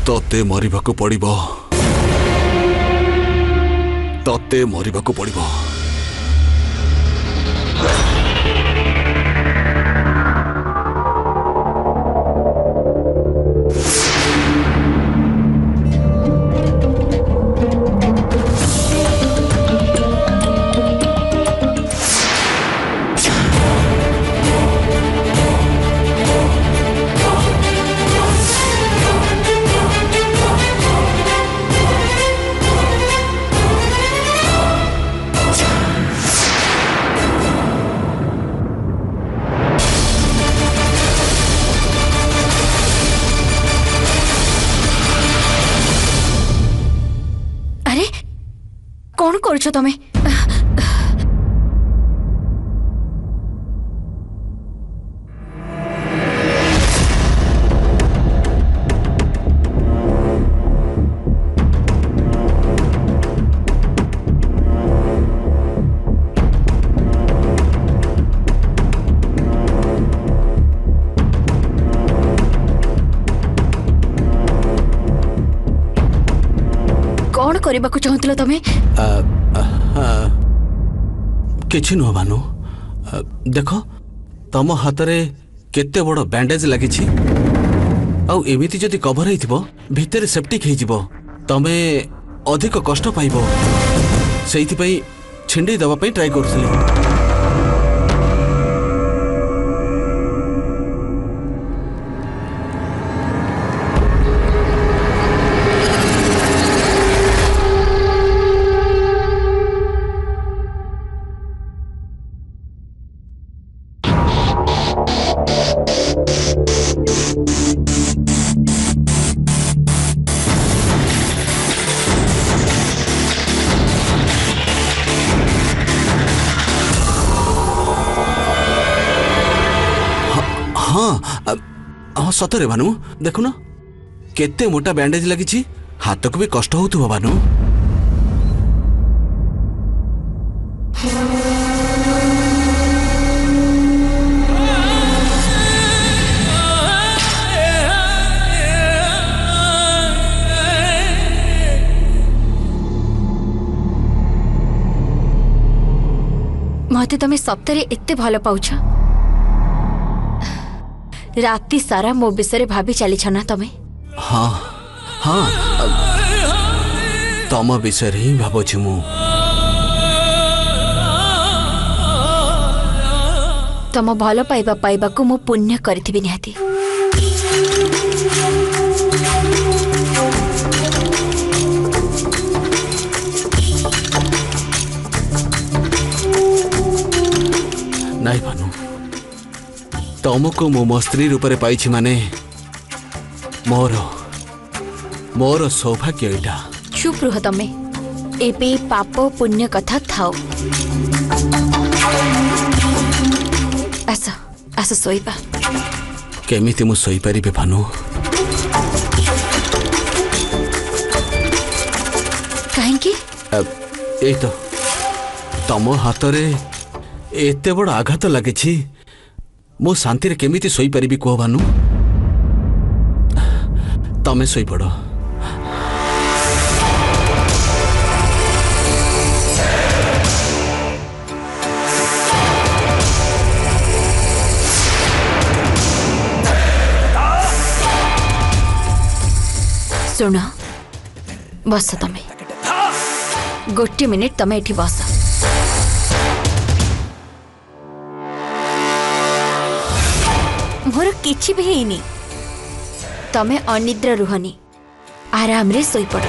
तते मरिबाकू पड़िबो, तते मरिबाकू पड़िबो। कौन करुछ तमे? कौन करबा को चाहतिलो तमे? किछि नुह भानु, देख तम हाथ रे केते बड़ बैंडेज लगी एमिति जदि कवर हो भितर सेप्टिक हो तमे अधिक कष्ट पाइब से छिंडे दवाई ट्राई कर। हाँ सतरे भानु, देखुन केते मोटा बैंडेज लगी हाथ को भी कष्ट हो भानु। मते तमे सप्ताहे एते भल पाउछ? राति सारा मो विषय भाभी चली ना तमे? हाँ हाँ तम विषय ही भावुची मु। तम भल पाइबा पाइबा को मु पुण्य करिथिबि निहाती। नहीं भानु, तुमको मो स्त्री रूप से पाई माने मोर मोर सौभाग्य एटा। चुप रुह तमे, एबे पाप पुण्य कथा थाओ। आस आस सोईबा। केमिति मु सोई परिबे भानु? काहेकि ए तो तम हाथ रे एते बड़ आघात लगी मो शांति रे केमिति सोई परिबी कह भानु? तमे सोई पड़। सुन बस, तमे गोटे मिनिट तमे एठी बस। मोर किछि भी हेनी, तमे अनिद्रा रुहनी, आराम रे सोई पड़।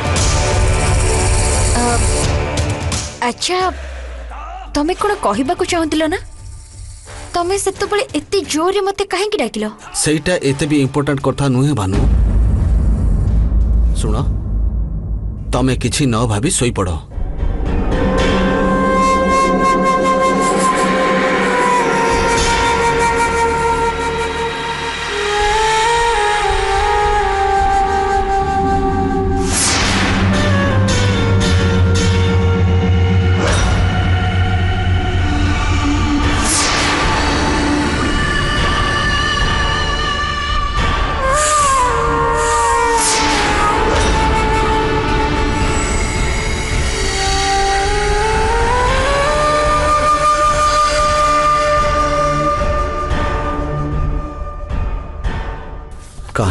अच्छा तमे कोन कहिबा को चाहतिलो ना? तमे सेतो बळे एते जोरे मते काहे कि डाकिलो? सेटा एते भी इंपोर्टेंट कथा नुहे भानु। सुनो तमे किछि न भाभी सोई पड़।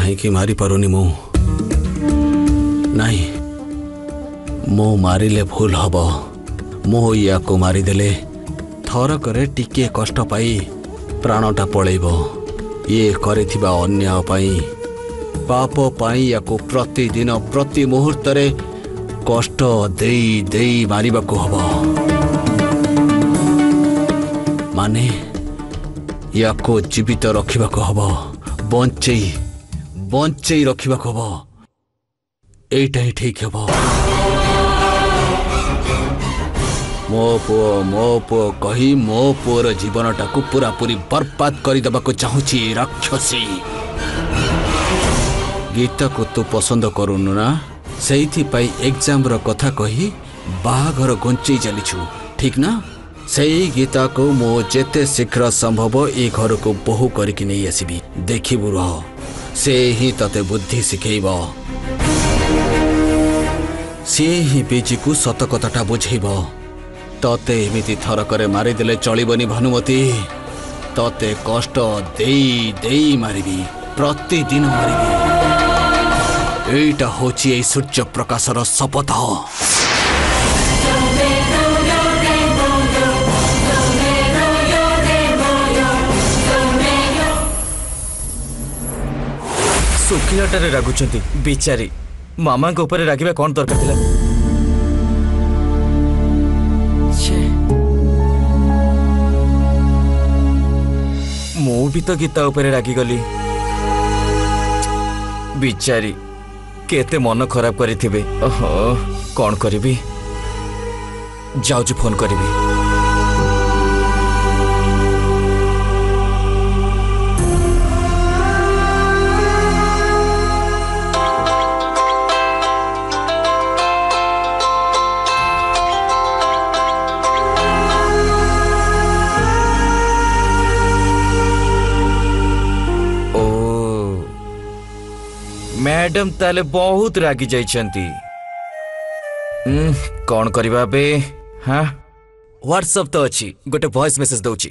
कहीं मारी पारुनी मु नहीं मु मारिले भूल हब मु या को मारिदेले थरकरे टिके कष्ट पाई प्राणटा पलैब ये करिथिबा अन्याय पाई पाप पाई या को प्रतिदिन प्रति मुहूर्त रे कष्ट देई देई मारिबाको हब माने या को जीवित रखिबाको हब बंचेई बंचेई रखिबाको हब एटा ही ठीक हब मो पुओ कही मो पुओर जीवनटाकू पूरा पूरी बर्बाद करदेबाको चाहूची राक्षसी गीता को तू पसंद करूनु ना सेइथिपाई एग्जाम रो कथा कही बाहाघर घुंचई चलीछु ठीक ना सेई गीता को मो जेते शीघ्र संभव ए घर को बहु करके नहीं आसबी देखिबु रह से ही तते बुद्धि सिखेइब से ही बेजी को सत कथाटा बुझेइब तते एमिति थरकरे मारिदेले चलिबनी भानुमती तते कष्ट देई देई मारिबी प्रतिदिन मारिबी एटा होची ए सूर्य प्रकाशर शपथ सुखिलाटारे रागुचंती बिचारी मामा के ऊपर रागिबा कौन दरकार थिला मु भी तो गीता ऊपर रागी गली बिचारी केते मन खराब करी थिबे ओहो कौन करिबी जाउछु फोन करिबी मैडम ताले बहुत रागी जाइछंती कौन करिबा बे हाँ व्हाट्सएप तो अच्छी गोटे वॉइस मेसेज दउची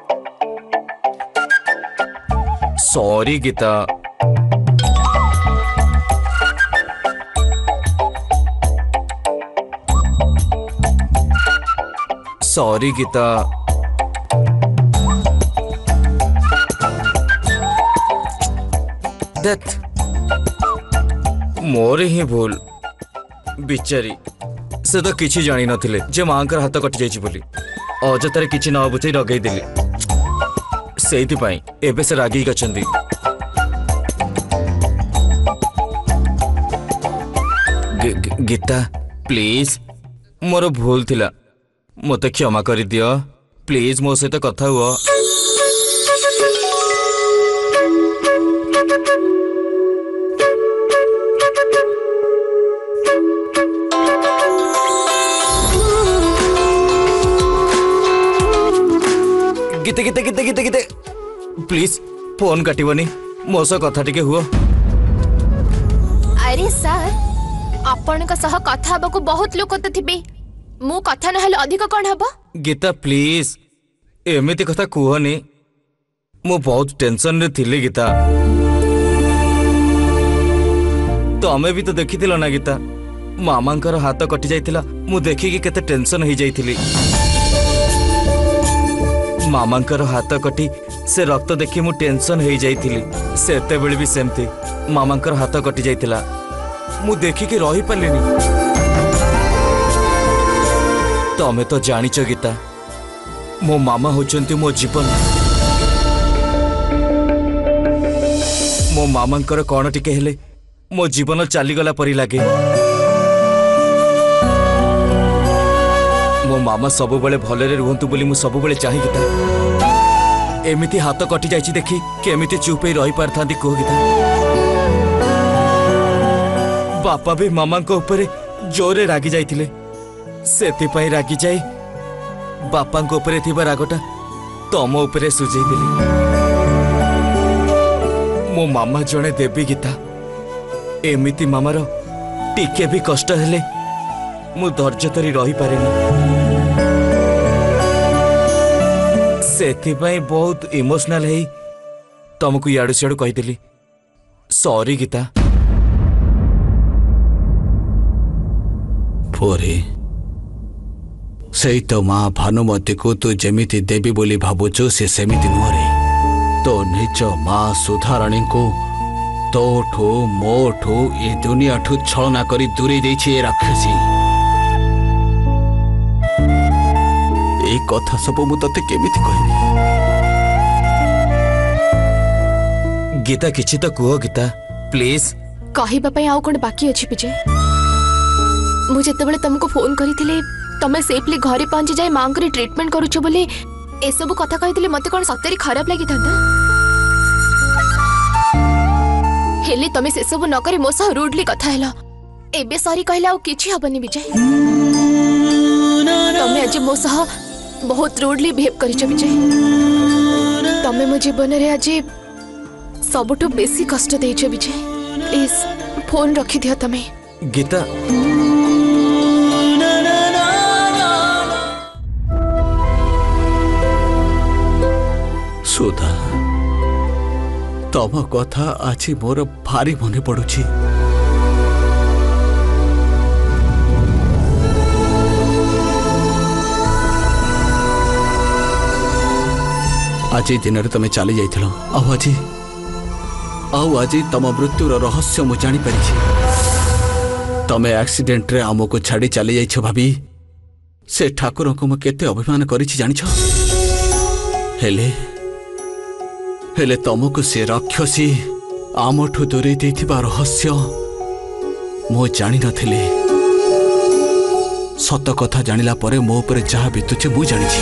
सॉरी गीता सॉरी गीता दैट मोर ही भूल बिचारी से तो किसी जानी नथिले जे मांकर हाथ कटि जाइछि बोली अजतारे किछि न बुझै रगै देली सेइति पई एबे से रागी गचंदी गीता प्लीज मोर भूल थिला मते क्षमा करि दियो प्लीज मो सहित कथा हुआ गीते गीते गीते गीते गीते प्लीज फोन काटिबनी मो सह कथा टिके हुआ अरे सर आपण का सह कथा हबको बहुत लोक तो थिबे मु कथा न हल अधिक कोन हबो गीता प्लीज एमिति कथा कुहनी मु बहुत टेंशन रे थिली गीता तमे भी तो देखिथिलो ना गीता मामांकर हाथ कटि जाइथिला मु देखि कि केते टेंशन हो जाइथिली मामांकर हाथ कटी से रक्त देखी मु टेंशन हो जाइथिली सेते बेले भी सेमती मामांकर हाथ कटि जाइथिला मु देखि कि रही पालिनी तमे तो जानिच गीता मो मामा होचंती मो जीवन मो मामांकर कौन टिके हेले मो जीवन चलीगला परी लागे मो मामा सब बेले भलरे रुहंतु बोली मु सब बेले चाहि गीता एमिति हाथ कटि जाइछि देखि केमिति चुप ही रही पारथांती को गीता बापा भी मामा को ऊपर जोरे रागी जाइथिले सेति पई रागी जाई बापा को ऊपर थिबा रागटा तम ऊपर सुझेई देली मो मामा जने देवी गीता एमिति मामार टिके भी कष्ट हेले मु धैर्य धरी रही पारेनी सेति पई बहुत इमोशनल है तुमको याडू सियाडू कहीदेली सॉरी गीता। पुरी सही तो माँ भानुमती को तू जेमिति देवी बोली भावुचु से सेमिति नुह रे। तो निज माँ सुधाराणी को तोठू मोठू ए दुनिया ठू छलना करी दूरी देछि ए राक्षसी। ए कथा सब मु तते केमिति कहबी? गीता किछि तो कुह गीता प्लीज। कहबा पई आउ कोन बाकी अछि विजय? मु जेतेबेले तुमको फोन करिथिले तमे सेफली घरे पहुंची जाए मां को ट्रीटमेंट करूछु बोली ए सब कथा कहिथिले मते कोन सतेरी खराब लागि थांता। हेले तमे से सब न करे मो सह रूडली कथा हेलो। एबे सॉरी कहला ओ किछि हबनी विजय। तमे आज मो सह बहुत रूडली बिहेव करिछ विजय। तमे मो जीवन रे आज सबटु बेसी कष्ट देइछ विजय। प्लीज फोन रखी दियो तमे। गीता सुधा तम कथा आज मोर भारी मने पड़ुछि। आज दिन तमें चली जाइथिल आज तम मृत्युर रहस्य मु जानी पारिछि। तमें एक्सीडेंट रे आमको छाड़ी चली जाइछ भाभी से ठाकुर को मु केते अभिमान करिछि जानिछ। हेले हेले तमको से राक्षसी आमठू दूरे देथिबा रहस्य मु जानी नथिले। सत कथा जानिला परे मो ऊपर जहा बीतुचे मु जानिछि।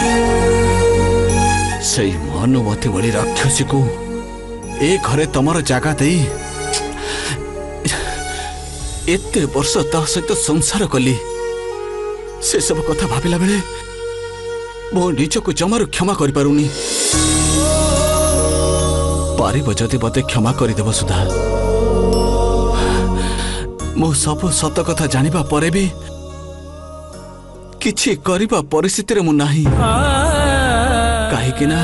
सही भानुमती भली राक्षसी को ए घरे तमर जागा दे एते वर्ष ता सहित संसार कली से सब कथा भाबिला बेले मो निजको जमारू क्षमा करि पारुनी। पारिब जदि मते क्षमा करदेव सुधा। मो सब सत कथा जानिबा परे भी किछि करिबा परिस्थिति रे मु नाही। काहेकि ना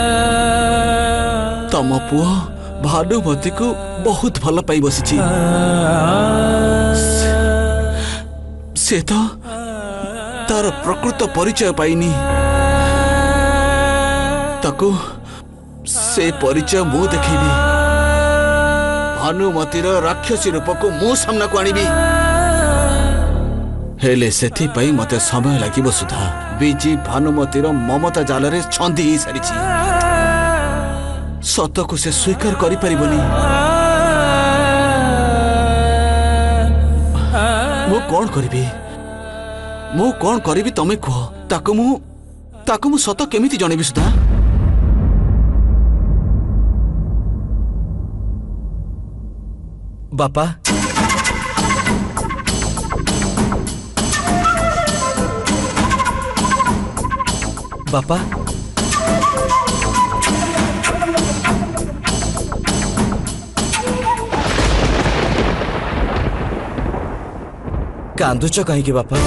तम पुओ भानुमती को बहुत भल पाई बसिछि। से तो तार प्रकृत परिचय पाइनी। ताको से परिचय मु देखिबी। भानुमतीर राक्षसी रूप को मु सामना को आनिबी। हेले सेथि पई मते समय लागिबो सुधा। बीजी भानुमतीर ममता जाल रे छंदी ही सारिछि। सत को से स्वीकार करि परिबनी। मु कोन करिबी? मु कोन करिबी तमे कह। ताको मु सत केमिति जणिबी सुधा? बापा बापा कांदुच कहीं बापा?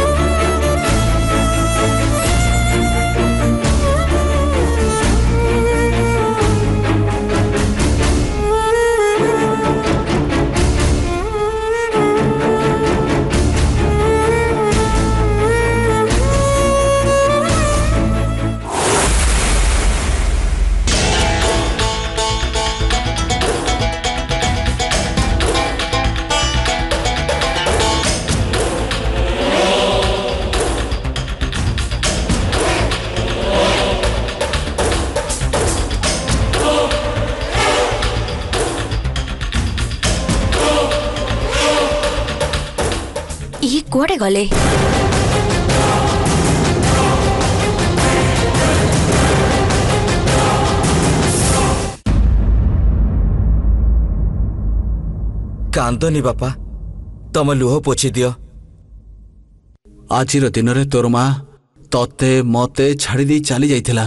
ये कुआडे गले? कांदनी बापा तम लुह पोछि दियो। आजिर दिन रे तोर मां तते मते छाड़ी दे चली जाइथिला।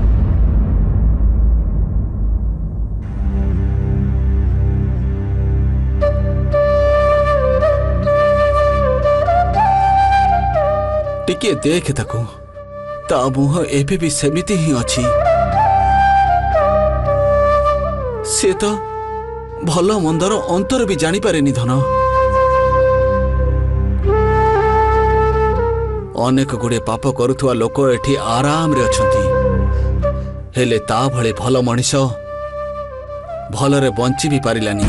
टिके देख ताकू ता मुह एबे भी सेमिति ही अछि। से तो भल मंदर अंतर भी जानी पारेनी धन। अनेक गुड़े पाप करुवा लोक एठी आराम रे अछंती, हेले ता भले भल मनीष भलरे बंची भी पारिलानी।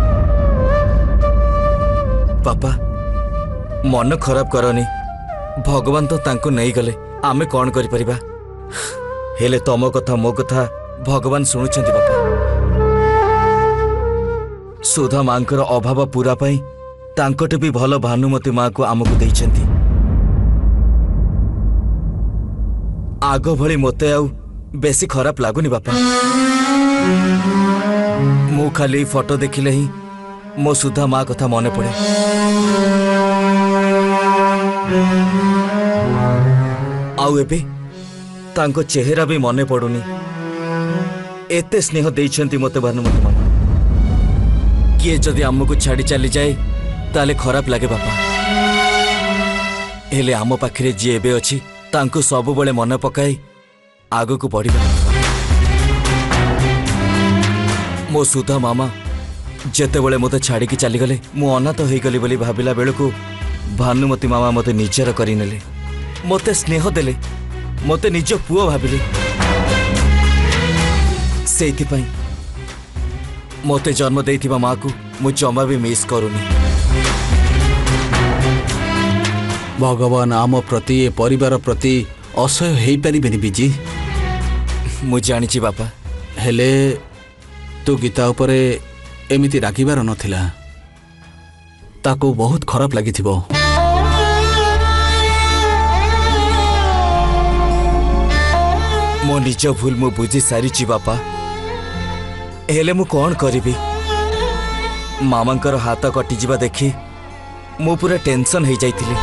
पापा मन खराब करनी, भगवान तो तांको नहीं गले, आमे कौन करि परिबा। हेले तम कथा मो कथा भगवान शुणुछंती बापा। सुधा मांकर अभाव पूरा पाई तांकटे भी भल भानुमती माँ को आमको देइछंती। आग भली मते आउ बेसी खराब लागुनी बापा। मु खाली फोटो देखिले ही मो सुधा माँ कथा मने पड़े। आउ एबे तांको चेहरा भी मने पड़ुनी। एते स्नेह देइछंती मते भानुमती माँ। किए जदि आमको छाड़ी चली जाए ताले खराब लगे बापा। हेले आम पाखरे जी एबे अछि तांको सब बळे मन पकाई आगो को बढ़िबा। मो सुधा मामा जेते बळे मते छाड़ी की चली गले मु अनाथ होई गली बोली भाबिला बेलको भानुमती मामा मते निजर करि नेले, मते स्नेह देले, मते निज पुओ भाबिले। सेति पई मते जन्म देइथिबा माँ को मु जमा भी मिस करूनी। भगवान आम प्रति ए परिवार प्रति असह्य हेई परिबेनी बिजी। मु जानिछि बापा। हेले तू गीता उपरे एमिति रागिबार नथिला, ताको बहुत खराब लागिथिबो। मो निज भूल मु बुझी सारिछि बापा। हेले मु कौन करिबी। मामांकर हाथ कटि जिबा देखि मु पूरा टेंशन हो जाइथिली।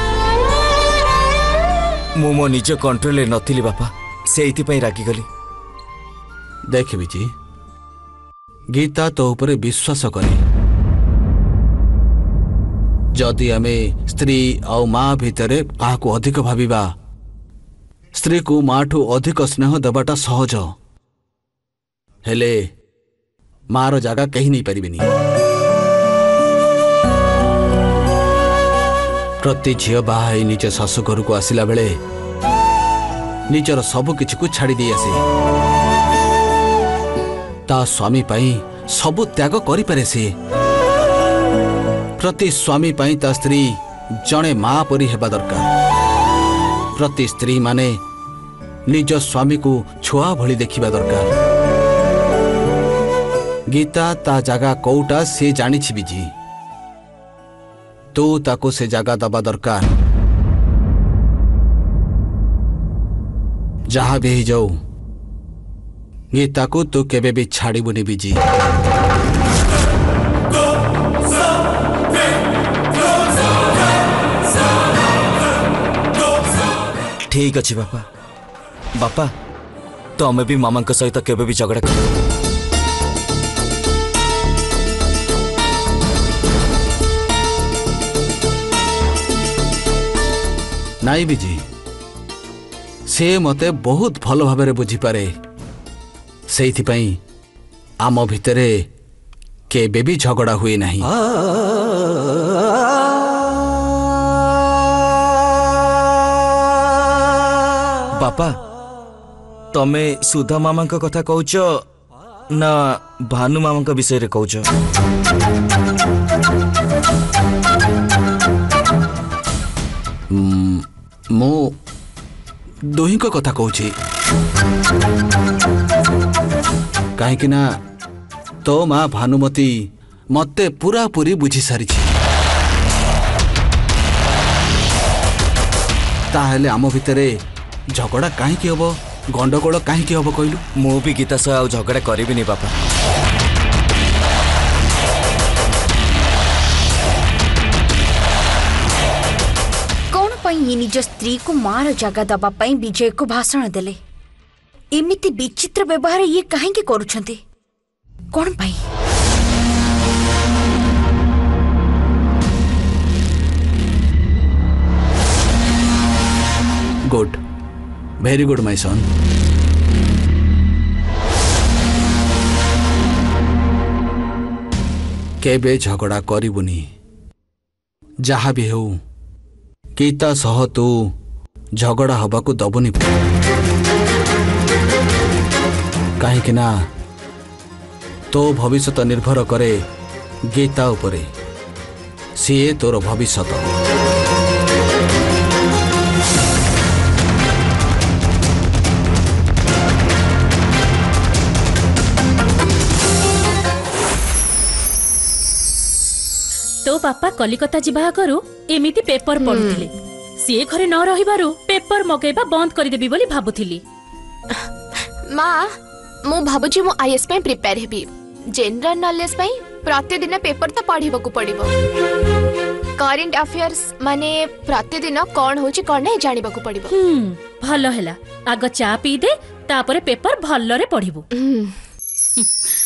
मु मो निज कंट्रोल नथिली बापा, सेइति पई रागी गली। देख बिजी, गीता तो उपरे विश्वास करे। जदि आमे स्त्री आउ माँ भितरे काहाकू अधिक भाविबा, स्त्री को माँ ठू अधिक स्नेह देवाटा सहज। हेले मार जागा कहीं नहीं पारिबेनी। प्रति झील बाहा निज शाशु घर को आसिला बेले निजर सब किछि को छाड़ी दे आसे। ता स्वामी पाई सबु त्याग करि पारे से। प्रति स्वामी पाई ता स्त्री जणे माँ परी हेबा दरकार। प्रति स्त्री माने निज स्वामी को छुआ भली देखिबा दरकार। गीता ता जागा कोउटा से जानी बिजी, तू ताको से जागा दबा दरकार। जहा भी ही जाऊ गीता को तू केबे भी छाड़बुनी बिजी। ठीक अच्छी बापा। बापा तमें भी मामा सहित केबे भी झगड़ा कर। नाई बिजी, से मते बहुत भल भाबरे बुझी पारे। सेइथि पई आम भितरे केबे भी झगड़ा हुए नहीं। बापा तमे सुधा मामा का कथा कहूच ना भानु मामा का विषय रे कहूच? मो दोही को कथा कहूची। कहीं ना तो माँ भानुमती मते पूरा पूरी बुझी सारी। ताहेले आम भितरे झगड़ा कहीं हम, गंडगोल कहीं हम कहलु? मु भी गीता सह आ झगड़ा करिबिनी बापा। ये निज स्त्री को मार जगह दबा पाई विजय को भाषण देले। एमिति विचित्र व्यवहार ये कहीं करुछंती कौन पाई? Good, very good my son. केबे झगड़ा करिबुनी जहा भी हो गीता सह तू झगड़ा हबाकू दबुनी कहीं ना तो भविष्य निर्भर करे गीता उपरे सीए तोर भविष्य तो बापा कलिकता जिबा आगरु एमिति पेपर पढुथिले सी घरे न रहिबारु पेपर मगेबा बंद कर देबी बोली भाबुथिली। माँ मु भाबुची मु आईएएस पे प्रिपेयर हेबी जनरल नॉलेज पे प्रतिदिन पेपर तो पढ़िबा को पड़िबो करंट अफेयर्स माने प्रतिदिन कोन होची कोन नै जानिबा को पड़िबो। भलो हैला आग चा पी दे तापरे पेपर भल्लो रे पढिबो।